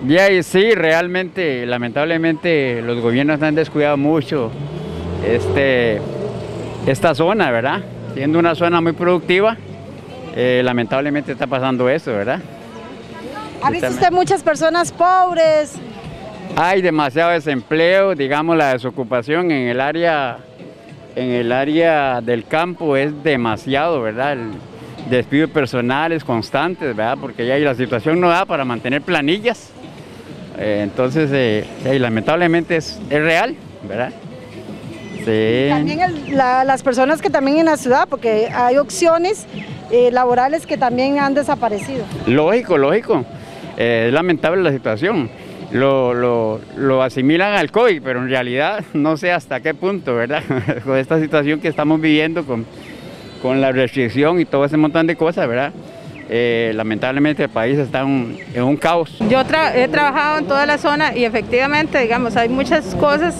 Ya, y sí, realmente, lamentablemente, los gobiernos han descuidado mucho esta zona, ¿verdad? Siendo una zona muy productiva, lamentablemente está pasando eso, ¿verdad? ¿Ha visto usted muchas personas pobres? Hay demasiado desempleo, digamos, la desocupación en el área del campo es demasiado, ¿verdad? El despido personal es constante, ¿verdad? Porque ya la situación no da para mantener planillas. Entonces, lamentablemente es real, ¿verdad? Sí. También las personas que también en la ciudad, porque hay opciones laborales que también han desaparecido. Lógico, lógico. Es lamentable la situación. Lo asimilan al COVID, pero en realidad no sé hasta qué punto, ¿verdad? Con esta situación que estamos viviendo con la restricción y todo ese montón de cosas, ¿verdad? Lamentablemente el país está en un caos. Yo he trabajado en toda la zona y efectivamente, digamos, hay muchas cosas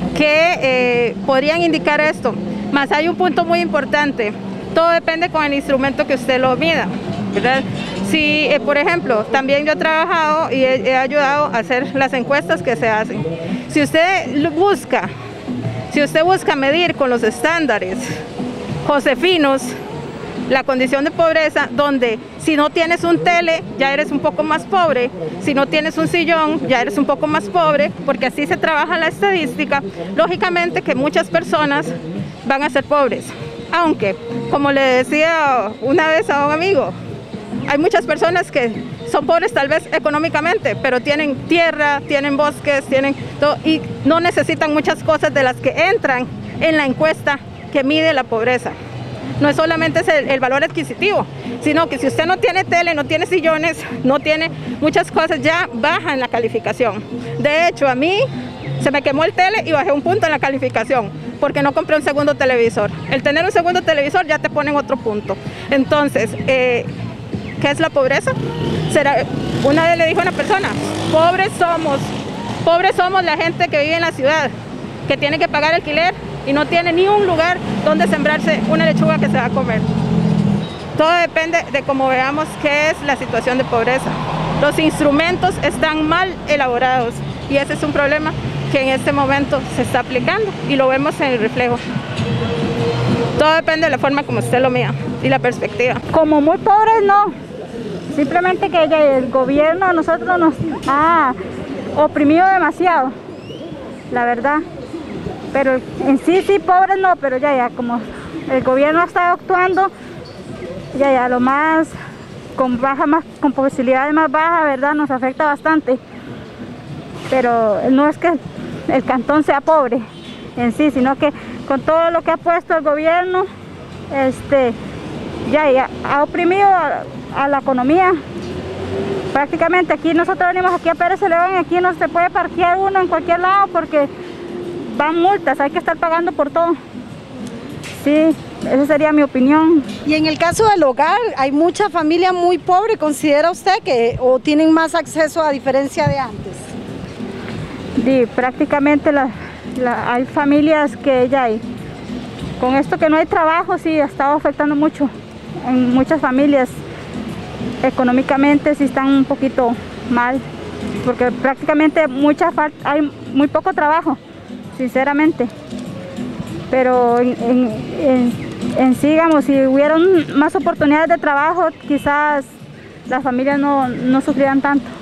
que podrían indicar esto, más hay un punto muy importante, todo depende con el instrumento que usted lo mida, ¿verdad? Si, por ejemplo, también yo he trabajado y he ayudado a hacer las encuestas que se hacen. Si usted busca medir con los estándares josefinos la condición de pobreza, donde si no tienes un tele ya eres un poco más pobre, si no tienes un sillón ya eres un poco más pobre, porque así se trabaja la estadística, lógicamente que muchas personas van a ser pobres. Aunque, como le decía una vez a un amigo, hay muchas personas que son pobres tal vez económicamente, pero tienen tierra, tienen bosques, tienen todo, y no necesitan muchas cosas de las que entran en la encuesta que mide la pobreza. No es solamente el valor adquisitivo, sino que si usted no tiene tele, no tiene sillones, no tiene muchas cosas, ya baja en la calificación. De hecho, a mí se me quemó el tele y bajé un punto en la calificación, porque no compré un segundo televisor. El tener un segundo televisor ya te pone en otro punto. Entonces, ¿qué es la pobreza? Una vez le dijo a una persona, pobres somos la gente que vive en la ciudad, que tiene que pagar alquiler y no tiene ni un lugar donde sembrarse una lechuga que se va a comer. Todo depende de cómo veamos qué es la situación de pobreza. Los instrumentos están mal elaborados y ese es un problema que en este momento se está aplicando y lo vemos en el reflejo. Todo depende de la forma como usted lo mira y la perspectiva. Como muy pobres no, simplemente que el gobierno a nosotros nos ha oprimido demasiado, la verdad. Pero en sí pobres no, pero ya como el gobierno está actuando, ya lo más con posibilidades más bajas, verdad, nos afecta bastante. Pero no es que el cantón sea pobre en sí, sino que con todo lo que ha puesto el gobierno, ya ha oprimido a la economía. Prácticamente aquí nosotros venimos aquí a Pérez León y aquí no se puede parquear uno en cualquier lado porque van multas, hay que estar pagando por todo. Sí, esa sería mi opinión. Y en el caso del hogar, hay mucha familia muy pobre, ¿considera usted que o tienen más acceso a diferencia de antes? Sí, prácticamente hay familias que ya con esto que no hay trabajo, sí, ha estado afectando mucho en muchas familias. Económicamente sí están un poquito mal, porque prácticamente hay muy poco trabajo, sinceramente. Pero en sí, digamos, si hubieran más oportunidades de trabajo, quizás las familias no sufrieran tanto.